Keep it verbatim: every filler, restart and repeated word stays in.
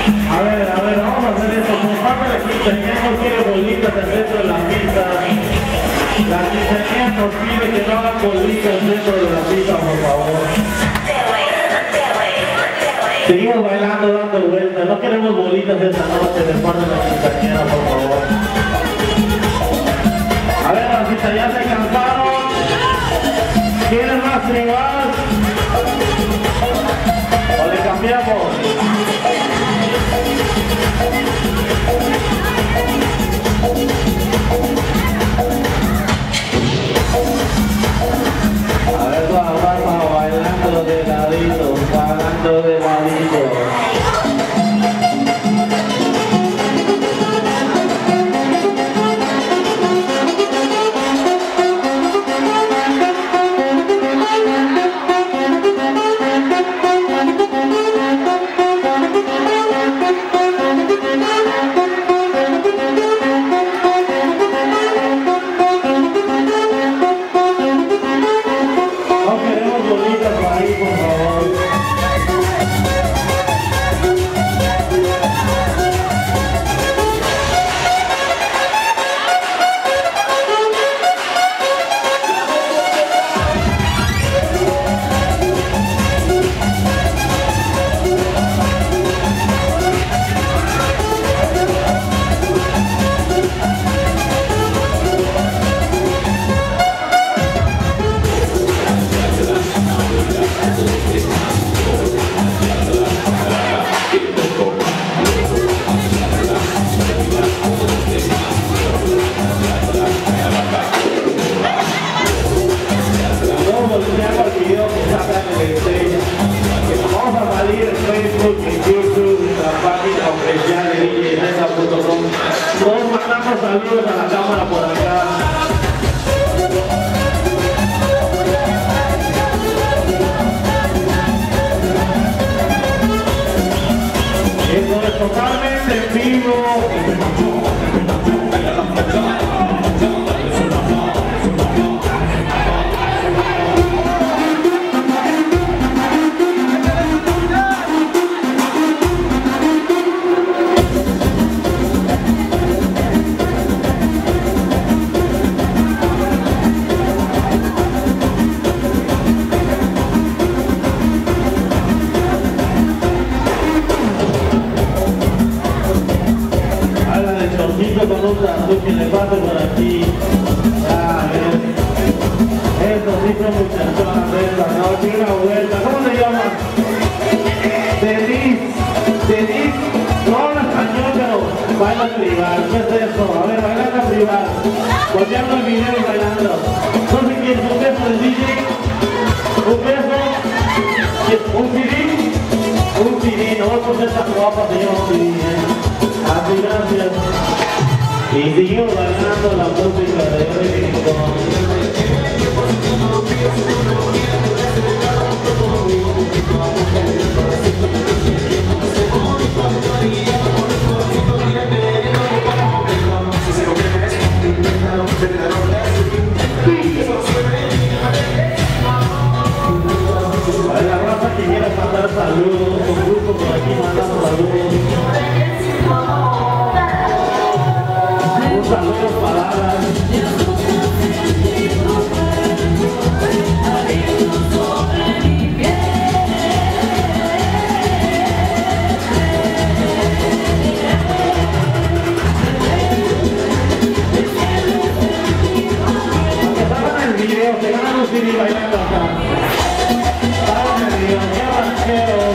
A ver, a ver, vamos a hacer esto. Por parte de quinceañera no quiere bolitas dentro de la pista. La quinceañera nos pide que no hagan bolitas dentro de la pista, por favor. Seguimos bailando, dando vueltas. No queremos bolitas esta noche de parte de la quinceañera, por favor. A ver, Racita, ya se cansaron. ¿Quieren más tribal? ¿O le cambiamos? A ver, toda la barba bailando de ladito, bailando de ladito. Saludos a la cámara por acá. Esto es totalmente en vivo. Con un tatu que le pase por aquí. Ya ves. Eso sí son muchachonas de esta noche. Una vuelta. ¿Cómo se llama? Denise. Denise. No habla español, pero baila tribal. ¿Qué es eso? A ver, bailando tribal. Volteando el video y bailando. No sé quién es un beso del D J. Un beso. Un C D. Un C D. No voy a poner tan guapa, señor C D. ¿eh? Así, gracias. Y seguimos bailando la música de reggaetón. A la raza que quiera mandar saludos, con gusto por aquí mandamos saludos. Saludos, palabras. Estaban en el video, se ganan un C D bailando acá. Estaban en el video, qué ranchero.